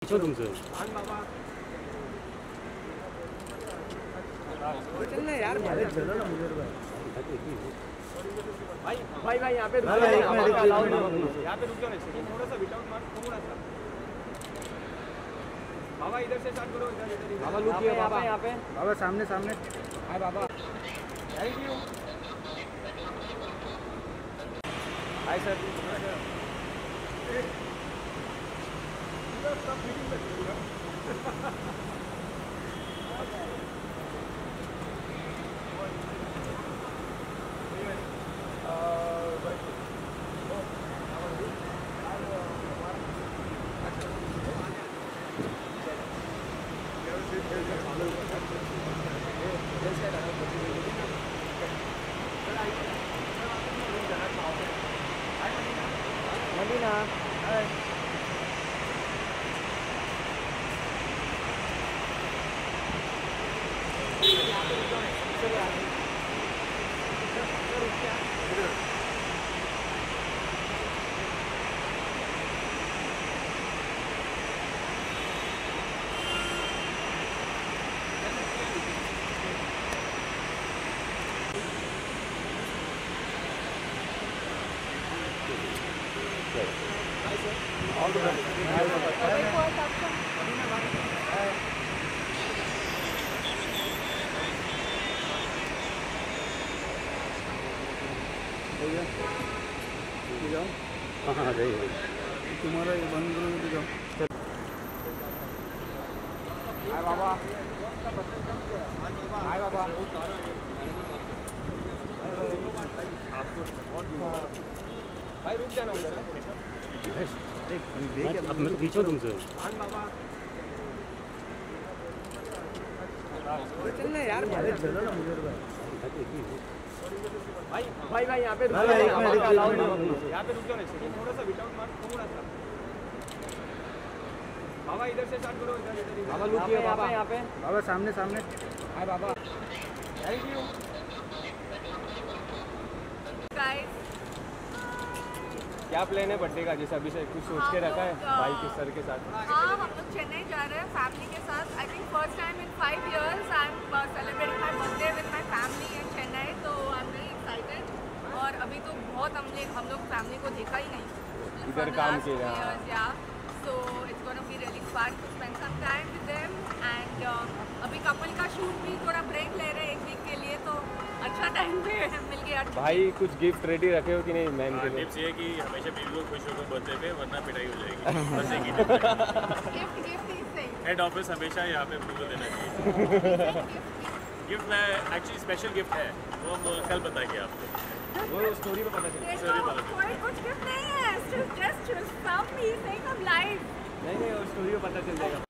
पीछे तुमसे चलना यार, चलो ना मुझे भाई भाई भाई यहाँ पे रुक जाओ, यहाँ पे रुक जाओ ना, थोड़ा सा विटाउट मार्क, थोड़ा सा बाबा इधर से स्टार्ट करो, इधर बाबा लुक किया, बाबा यहाँ पे, बाबा सामने सामने, हाय बाबा, thank you, hi sir, Madina, हाँ जाइए, तुम्हारा ये बंद करो, जाओ। हाय बाबा, हाय बाबा, भाई रुक जाना उधर, अब मैं तो पीछे तुमसे चलना यार, चलो ना मुझे भाई भाई भाई यहाँ पे रुक जाओ, यहाँ पे रुक जाओ ना, थोड़ा सा विटाउट मार्क, थोड़ा सा बाबा इधर से स्टार्ट करो, इधर बाबा लुक किया, बाबा यहाँ पे, बाबा सामने सामने, हाय बाबा, थैंक यू गाइस। क्या प्लान है बर्थडे का, जैसे अभी से कुछ सोच के रखा है भाई के सर के साथ? हाँ, हम लोग चेन्नई जा रहे हैं फैमिली के साथ। I think first time in 5 years I am celebrating my birthday with my family in Chennai, तो आई एम वेरी एक्साइटेड। और अभी तो बहुत हम लोग फैमिली को देखा ही नहीं इधर काम किया, so it's going to be really fun to spend some time with them and अभी कपल का शूट भी थोड़ा ब्रेक ले रहे हैं 1 वीक के लिए, तो अच्छा टाइम पे मिल गया। भाई कुछ गिफ्ट रेडी रखे हो कि नहीं मैम के लिए? टिप्स ये कि हमेशा बीवी को खुश होकर बर्थडे पे, वरना पिटाई हो जाएगी। बस एक ही गिफ्ट ही सही। हेड ऑफिस हमेशा यहाँ पे अप्रूवल देना चाहिए। गिफ्ट में एक्चुअली स्पेशल गिफ्ट है, वो हम कल बताएंगे आपको, वो स्टोरी में पता चलेगा। कोई कुछ गिफ्ट नहीं है, जस्ट सम ही सेइंग हम लाइव। नहीं वो स्टोरी में पता चल जाएगा।